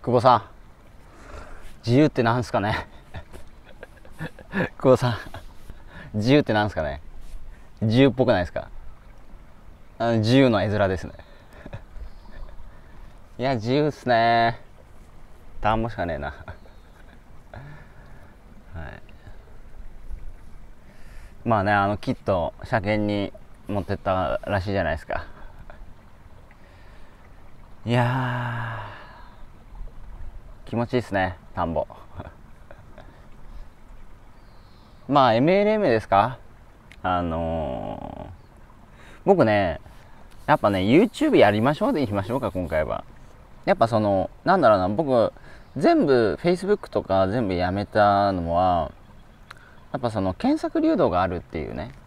久保さん、自由ってなんすかね。久保さん、自由ってなんすかね。自由っぽくないですか。自由の絵面ですね。いや、自由っすね。田んぼしかねえな。はい。まあね、キット車検に持ってったらしいじゃないですか。いやー、気持ちいいっすね、田んぼ。まあ MLM ですか。僕ね、やっぱね YouTube やりましょうでいきましょうか、今回は。やっぱなんだろうな、僕全部 Facebook とか全部やめたのは、やっぱ検索流動があるっていうね。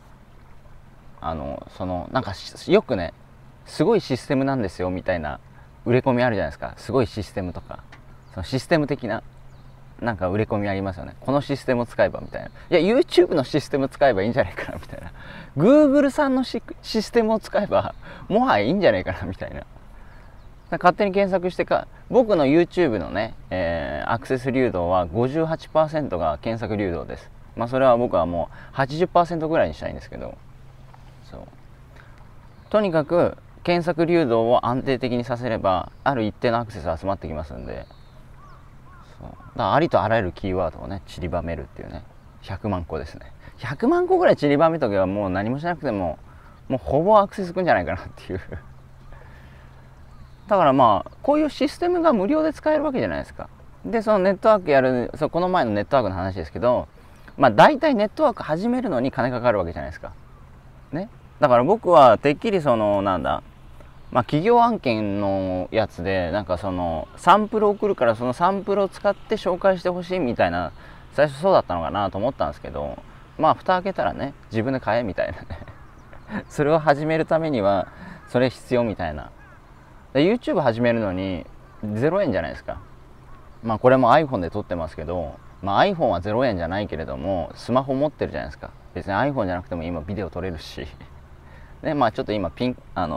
なんかよくね、すごいシステムなんですよみたいな売れ込みあるじゃないですか。すごいシステムとか、そのシステム的ななんか売れ込みありますよね。このシステムを使えばみたいな。いや YouTube のシステム使えばいいんじゃないかなみたいな。 Google さんのシステムを使えばもはやいいんじゃないかなみたいな。勝手に検索して僕の YouTube のね、アクセス流動は 58% が検索流動です。まあそれは僕はもう 80% ぐらいにしたいんですけど、そう、とにかく検索流動を安定的にさせればある一定のアクセス集まってきますんで、そうだからありとあらゆるキーワードをね散りばめるっていうね。100万個ですね。100万個ぐらい散りばめとけばもう何もしなくてももうほぼアクセスくんじゃないかなっていう。だからまあこういうシステムが無料で使えるわけじゃないですか。でそのネットワークやる、この前のネットワークの話ですけど、まあ大体ネットワーク始めるのに金かかるわけじゃないですかね。だから僕はてっきりなんだ、まあ企業案件のやつでなんかサンプルを送るから、そのサンプルを使って紹介してほしいみたいな、最初そうだったのかなと思ったんですけど、まあ蓋開けたらね、自分で買えみたいなね。それを始めるためにはそれ必要みたいな。YouTube 始めるのに0円じゃないですか。まあこれも iPhone で撮ってますけど、まあ iPhone は0円じゃないけれどもスマホ持ってるじゃないですか。別に iPhone じゃなくても今ビデオ撮れるしでまあちょっと今ピン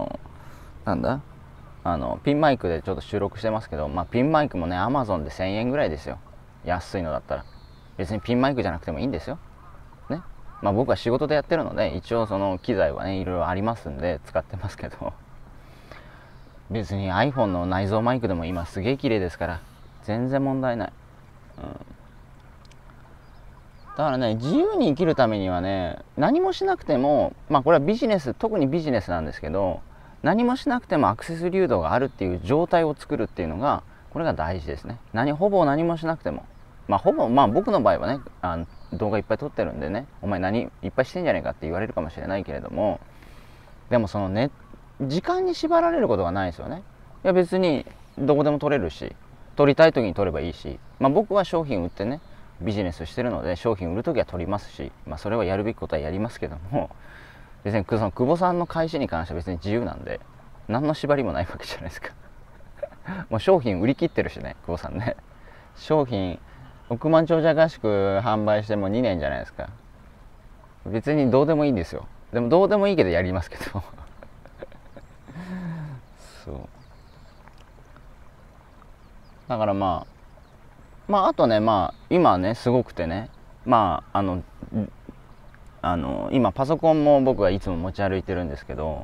マイクでちょっと収録してますけど、まあピンマイクもね Amazon で1000円ぐらいですよ。安いのだったら。別にピンマイクじゃなくてもいいんですよね。まあ僕は仕事でやってるので一応その機材はねいろいろありますんで使ってますけど、別に iPhone の内蔵マイクでも今すげえ綺麗ですから全然問題ない、だからね、自由に生きるためにはね、何もしなくても、まあこれはビジネス、特にビジネスなんですけど、何もしなくてもアクセス流動があるっていう状態を作るっていうのが、これが大事ですね。ほぼ何もしなくても、まあ僕の場合はね、動画いっぱい撮ってるんでね、お前何いっぱいしてんじゃねえかって言われるかもしれないけれども、でも時間に縛られることがないですよね。いや別にどこでも撮れるし、撮りたい時に撮ればいいし、まあ僕は商品売ってね、ビジネスしてるので商品売る時は撮りますし、まあそれはやるべきことはやりますけども、別に久保さんの開始に関しては別に自由なんで、何の縛りもないわけじゃないですか。もう商品売り切ってるしね、久保さんね。商品億万長者合宿販売しても2年じゃないですか。別にどうでもいいんですよ。でもどうでもいいけどやりますけどそうだからまああとね、まあ今ねすごくてね、まあ今パソコンも僕はいつも持ち歩いてるんですけど、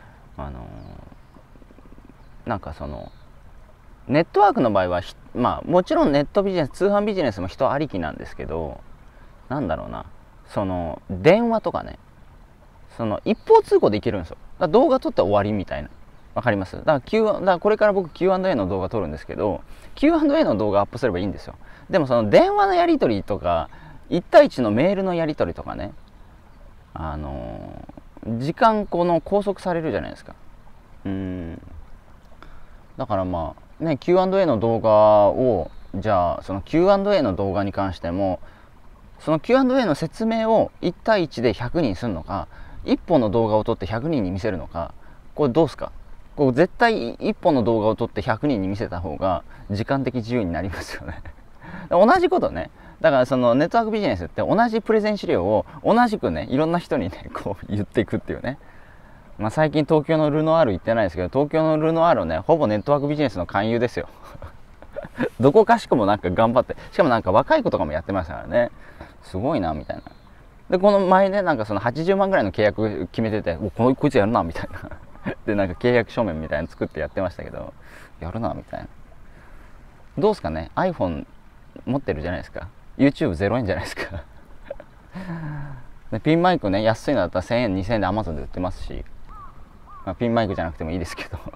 なんかネットワークの場合はまあもちろんネットビジネス、通販ビジネスも人ありきなんですけど、なんだろうな、電話とかね、一方通行でいけるんですよ。だから動画撮って終わりみたいな。わかります？だからこれから僕 Q&A の動画撮るんですけど、 Q&A の動画アップすればいいんですよ。でも電話のやり取りとか1対1のメールのやり取りとかね、時間拘束されるじゃないですか。だからまあね、 Q&A の動画を、じゃあその Q&A の動画に関しても、その Q&A の説明を1対1で100人するのか、1本の動画を撮って100人に見せるのか、これどうすか？絶対1本の動画を撮って100人に見せた方が時間的自由になりますよね。同じことね。だからネットワークビジネスって同じプレゼン資料を同じくね、いろんな人にね言っていくっていうね。まあ最近東京のルノアール行ってないですけど、東京のルノアールね、ほぼネットワークビジネスの勧誘ですよ。 どこかしこもなんか頑張って、しかもなんか若い子とかもやってましたからね。すごいなみたいな。でこの前ね、なんかその80万ぐらいの契約決めてて、こいつやるなみたいなでなんか契約書面みたいなの作ってやってましたけど、やるなみたいな。どうすかね、 iPhone 持ってるじゃないですか。 YouTube0 円じゃないですかでピンマイクね、安いのだったら1000円2000円で Amazon で売ってますし、まあ、ピンマイクじゃなくてもいいですけど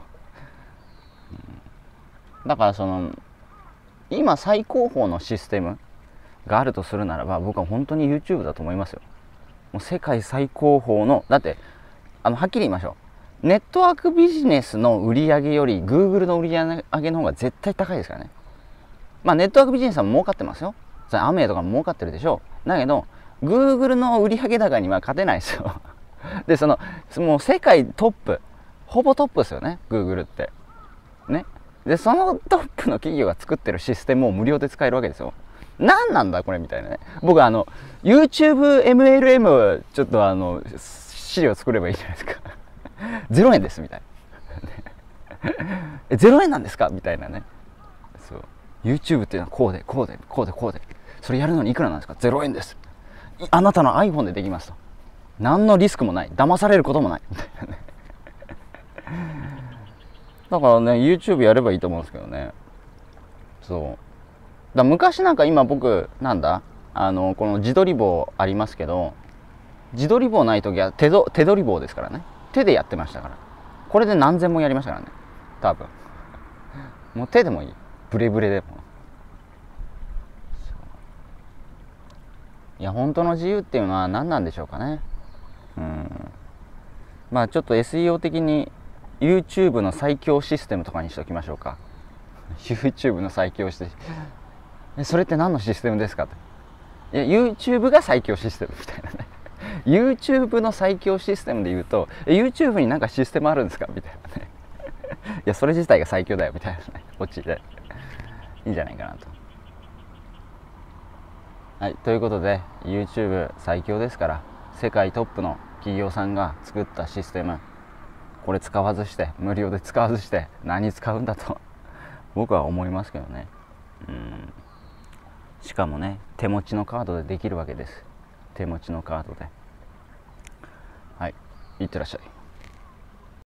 だからその今最高峰のシステムがあるとするならば、僕は本当に YouTube だと思いますよ。もう世界最高峰の、だってはっきり言いましょう、ネットワークビジネスの売り上げより Google の売り上げの方が絶対高いですからね。まあネットワークビジネスは儲かってますよ。それアメとかも儲かってるでしょう。だけど Google の売上高には勝てないですよでもう世界トップ、ほぼトップですよね Google ってね。でそのトップの企業が作ってるシステムを無料で使えるわけですよ。何なんだこれみたいなね。僕YouTubeMLM ちょっと資料作ればいいじゃないですか0円ですみたいな0円なんですかみたいなね。そう YouTube っていうのはこうでこうでこうでこうで、それやるのにいくらなんですか、0円です、あなたの iPhone でできますと、何のリスクもない、騙されることもないみたいなねだからね YouTube やればいいと思うんですけどね。そうだ、昔なんか、今僕なんだこの自撮り棒ありますけど、自撮り棒ない時は手取り棒ですからね。手でやってましたから。これで何千もやりましたからね多分。もう手でもいい、ブレブレでも。いや本当の自由っていうのは何なんでしょうかね。まあちょっと SEO 的に YouTube の最強システムとかにしておきましょうかYouTube の最強システムそれって何のシステムですかって。いや YouTube が最強システムみたいなねYouTube の最強システムで言うと YouTube になんかシステムあるんですかみたいなねいやそれ自体が最強だよみたいなねオチでいいんじゃないかなと。はい、ということで YouTube 最強ですから、世界トップの企業さんが作ったシステム、これ使わずして、無料で使わずして何使うんだと僕は思いますけどね。しかもね、手持ちのカードでできるわけです。手持ちのカードで。はい、いってらっしゃい。